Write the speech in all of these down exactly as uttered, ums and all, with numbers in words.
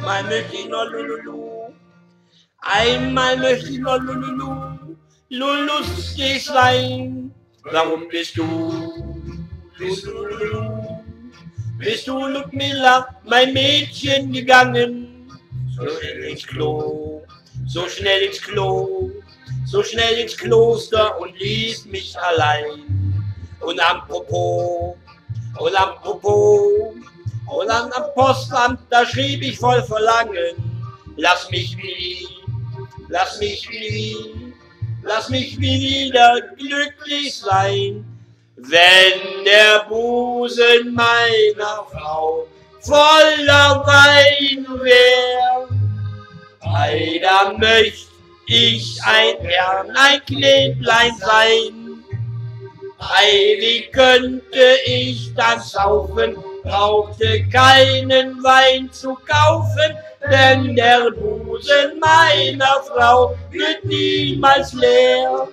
Einmal möchte ich noch Lululu. Einmal möchte ich noch Lululu. Lulustig sein. Warum bist du? Bist du Lululu? Bist du Ludmilla, mein Mädchen, gegangen? So schnell ins Klo, so schnell ins Klo, so schnell ins Kloster und ließ mich allein. Und apropos, und apropos, und am Postamt, da schrieb ich voll Verlangen. Lass mich wie, lass mich wie, lass mich wieder glücklich sein. Wenn der Busen meiner Frau voller Wein wär, ei, da möcht ich ein Herrn, ein Knäblein sein. Ei, wie könnte ich dann saufen, brauchte keinen Wein zu kaufen, denn der Busen meiner Frau wird niemals leer.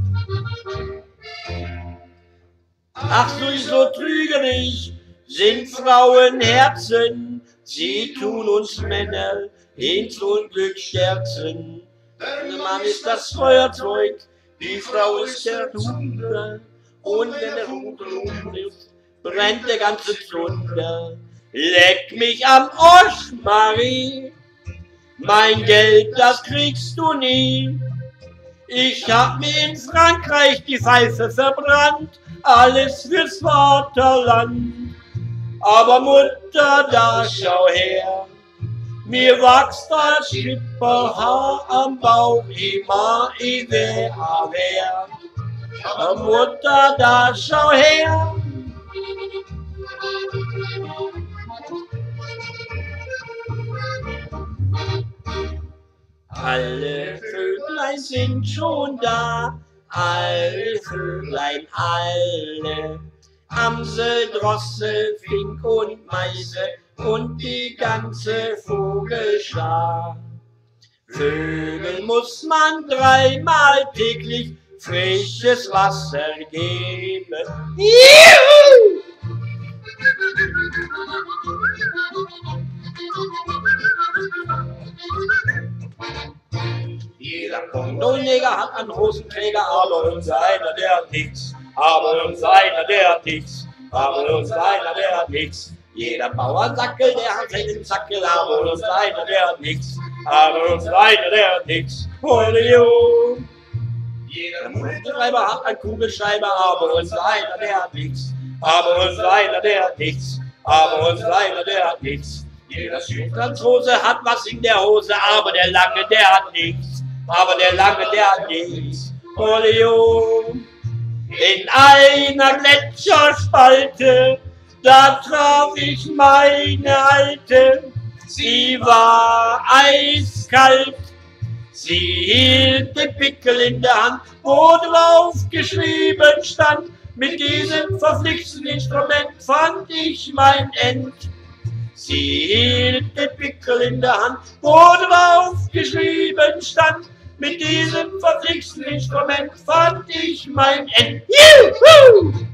Ach, so trügerisch sind Frauenherzen, sie tun uns Männer ins Unglück scherzen. Der Mann ist das Feuerzeug, die Frau ist der Thunder, und wenn der Funke umtrifft, brennt der ganze Zunder. Leck mich am Arsch, Marie, mein Geld, das kriegst du nie. Ich hab mir in Frankreich die Pfeife verbrannt, alles fürs Vaterland. Aber Mutter, da schau her, mir wächst das Schipperhaar am Bauch, immer ich wär, wär. Aber Mutter, da schau her. Alle Vöglein sind schon da, alle Vöglein, alle. Amsel, Drossel, Fink und Meise und die ganze Vogelschar. Vögel muss man dreimal täglich frisches Wasser geben. Juhu! Jeder Kondonjäger hat einen Hosenträger, aber uns einer, der hat nichts. Aber uns einer, der hat nichts. Aber uns einer, der hat nichts. Jeder Bauernsackel, der hat seinen Zackel, aber uns einer, der hat nichts. Aber uns einer, der hat nichts. Holio! Jeder Kugelschreiber hat einen Kugelschreiber, aber uns einer, der hat nichts. Aber uns einer, der hat nichts. Aber uns einer, der hat nichts. Jeder Südfranzose hat was in der Hose, aber der Lange, der hat nichts. Aber der Lange, der hat nichts. Olio! In einer Gletscherspalte, da traf ich meine Alte. Sie war eiskalt, sie hielt den Pickel in der Hand, wo drauf geschrieben stand, mit diesem verflixten Instrument fand ich mein End. Sie hielt den Pickel in der Hand, wo drauf geschrieben stand, mit diesem verflixten Instrument fand ich mein End. Juhu!